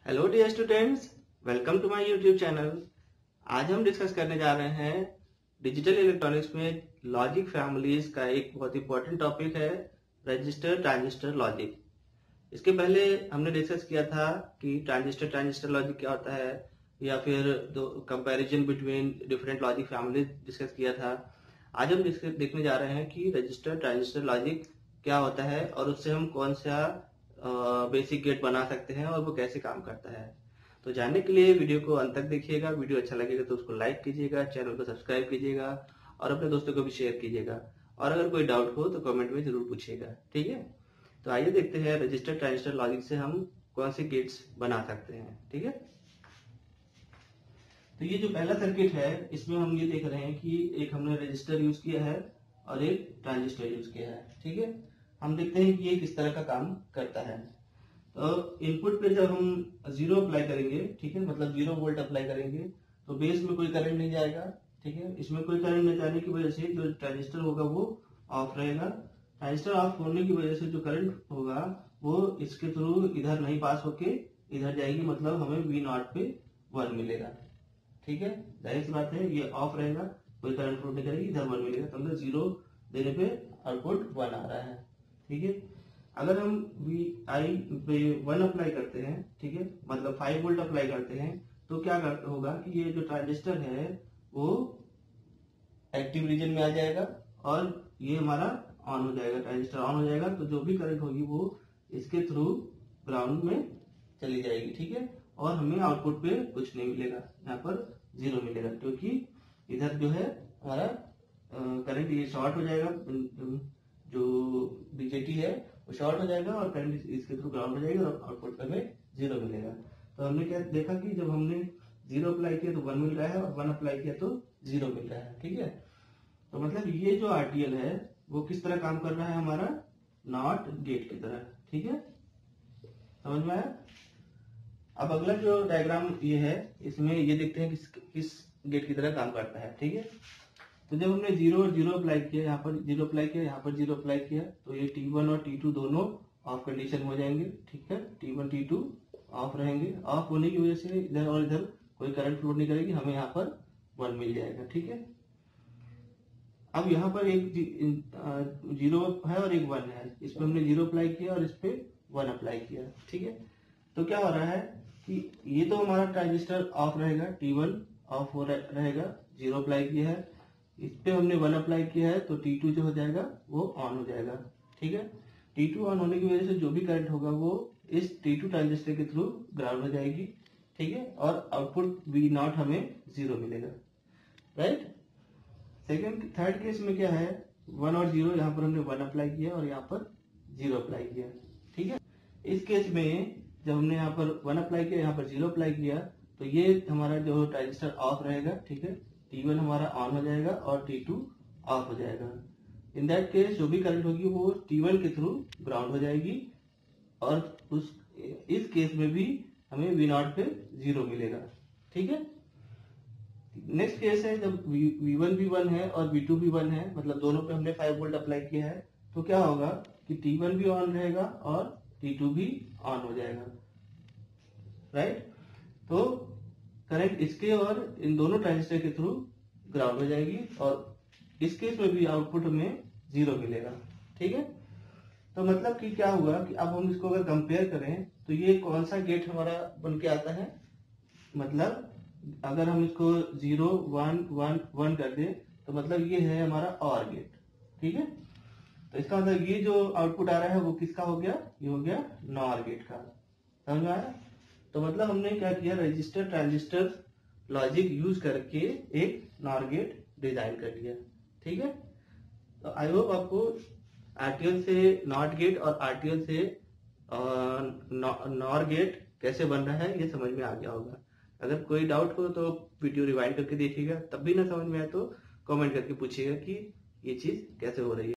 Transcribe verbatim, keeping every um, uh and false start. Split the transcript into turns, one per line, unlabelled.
Hello dear students, welcome to my YouTube channel. आज हम discuss करने जा रहे हैं डिजिटल इलेक्ट्रॉनिक्स में लॉजिक फैमिलीज का एक बहुत इंपॉर्टेंट टॉपिक है रजिस्टर ट्रांजिस्टर लॉजिक। इसके पहले हमने डिस्कस किया था कि ट्रांजिस्टर ट्रांजिस्टर लॉजिक क्या होता है, या फिर दो comparison between different logic families discuss किया था। आज हम देखने जा रहे हैं कि रजिस्टर ट्रांजिस्टर लॉजिक क्या होता है और उससे हम कौन सा बेसिक गेट बना सकते हैं और वो कैसे काम करता है। तो जानने के लिए वीडियो को अंत तक देखिएगा। वीडियो अच्छा लगेगा तो उसको लाइक कीजिएगा, चैनल को सब्सक्राइब कीजिएगा और अपने दोस्तों को भी शेयर कीजिएगा। और अगर कोई डाउट हो तो कमेंट में जरूर पूछिएगा, ठीक है। तो आइए देखते हैं रजिस्टर ट्रांजिस्टर लॉजिक से हम कौन से गेट्स बना सकते हैं, ठीक है। तो ये जो पहला सर्किट है इसमें हम ये देख रहे हैं कि एक हमने रजिस्टर यूज किया है और एक ट्रांजिस्टर यूज किया है, ठीक है। हम देखते हैं कि ये किस तरह का काम करता है। तो इनपुट पे जब हम जीरो अप्लाई करेंगे, ठीक है, मतलब जीरो वोल्ट अप्लाई करेंगे तो बेस में कोई करंट नहीं जाएगा, ठीक है। इसमें कोई करंट नहीं जाने की वजह से जो ट्रांजिस्टर होगा वो ऑफ रहेगा। ट्रांजिस्टर ऑफ होने की वजह से जो करंट होगा वो इसके थ्रू इधर नहीं पास होके इधर जाएगी, मतलब हमें वी नॉट पे वन मिलेगा, ठीक है। जाहिर सी बात है ये ऑफ रहेगा, कोई करंट फ्लो नहीं करेगी, इधर वन मिलेगा, तो मतलब जीरो देने पे आउटपुट वन आ रहा है, ठीक है। अगर हम वी आई पे वन अप्लाई करते हैं, ठीक है, मतलब फाइव वोल्ट अप्लाई करते हैं तो क्या होगा कि ये जो ट्रांजिस्टर है वो एक्टिव रीजन में आ जाएगा और ये हमारा ऑन हो जाएगा। ट्रांजिस्टर ऑन हो जाएगा तो जो भी करंट होगी वो इसके थ्रू ग्राउंड में चली जाएगी, ठीक है। और हमें आउटपुट पे कुछ नहीं मिलेगा, यहाँ पर जीरो मिलेगा, क्योंकि इधर जो है हमारा करंट ये शॉर्ट हो जाएगा, जो बीजेटी है वो शॉर्ट हो जाएगा और करंट इसके थ्रू ग्राउंड हो जाएगा और आउटपुट पे हमें जीरो मिलेगा। तो हमने क्या देखा कि जब हमने जीरो अप्लाई किया तो वन मिल रहा है और वन अप्लाई किया तो जीरो मिल रहा है, ठीक है। तो मतलब ये जो आरटीएल है वो किस तरह काम कर रहा है, हमारा नॉट गेट की तरह, ठीक है। समझ में आया। अब अगला जो डायग्राम ये है इसमें ये देखते हैं किस किस गेट की तरह काम करता है, ठीक है। तो जब हमने जीरो और जीरो अप्लाई किया, यहाँ पर जीरो अप्लाई किया, यहाँ पर जीरो अप्लाई किया, तो ये टी वन और टी टू दोनों ऑफ कंडीशन हो जाएंगे, ठीक है। T one T two off रहेंगे। ऑफ होने की वजह से इधर और इधर कोई करंट फ्लो नहीं करेगी, हमें यहाँ पर वन मिल जाएगा, ठीक है। अब यहाँ पर एक जीरो है और एक वन है, इस पर हमने जीरो अप्लाई किया और इस पे वन अप्लाई किया, ठीक है। तो क्या हो रहा है कि ये तो हमारा ट्रांजिस्टर ऑफ रहेगा, टी वन ऑफ हो रहेगा, जीरो अप्लाई किया है, इस पे हमने वन अप्लाई किया है तो टी टू जो हो जाएगा वो ऑन हो जाएगा, ठीक है। टी टू ऑन होने की वजह से जो भी करंट होगा वो इस टी टू ट्रांजिस्टर के थ्रू ग्राउंड हो जाएगी, ठीक है। और आउटपुट वी नॉट हमें जीरो मिलेगा, राइट। सेकेंड थर्ड केस में क्या है, वन और जीरो, यहाँ पर हमने वन अप्लाई किया और यहाँ पर जीरो अप्लाई किया, ठीक है। इस केस में जब हमने यहाँ पर वन अप्लाई किया, यहाँ पर जीरो अप्लाई किया, तो ये हमारा जो ट्रांजिस्टर ऑफ रहेगा, ठीक है। टी वन हमारा ऑन हो जाएगा और टी टू ऑफ हो जाएगा। इन दैट केस जो भी करंट होगी वो टी वन के थ्रू ग्राउंड हो जाएगी और उस इस केस में भी हमें वी नॉट पे जीरो मिलेगा, ठीक है। नेक्स्ट केस है जब वी वन भी वन है और वी टू भी वन है, मतलब दोनों पे हमने फाइव वोल्ट अप्लाई किया है, तो क्या होगा कि टी वन भी ऑन रहेगा और टी टू भी ऑन हो जाएगा, राइट। तो करंट इसके और इन दोनों ट्रांजिस्टर के थ्रू ग्राउंड हो जाएगी और इस केस में भी आउटपुट हमें जीरो मिलेगा, ठीक है। तो मतलब कि क्या हुआ कि अब हम इसको अगर कंपेयर करें तो ये कौन सा गेट हमारा बन के आता है, मतलब अगर हम इसको जीरो वन वन वन कर दे तो मतलब ये है हमारा और गेट, ठीक है। तो इसका मतलब ये जो आउटपुट आ रहा है वो किसका हो गया, ये हो गया नॉर गेट का। समझ में आया। तो मतलब हमने क्या किया, रजिस्टर ट्रांजिस्टर लॉजिक यूज करके एक नॉर गेट डिजाइन कर लिया, ठीक है। तो आई होप आपको आरटीएल से नॉट गेट और आरटीएल से नॉर गेट कैसे बन रहा है ये समझ में आ गया होगा। अगर कोई डाउट हो तो वीडियो रिवाइंड करके देखिएगा, तब भी ना समझ में आए तो कमेंट करके पूछिएगा कि ये चीज कैसे हो रही है।